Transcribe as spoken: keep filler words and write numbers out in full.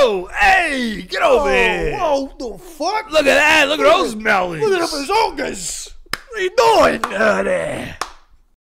Whoa, hey, get over oh, here. Whoa, the fuck? Look at that. Look at those melons. Look at them as What are you doing? Uh, there.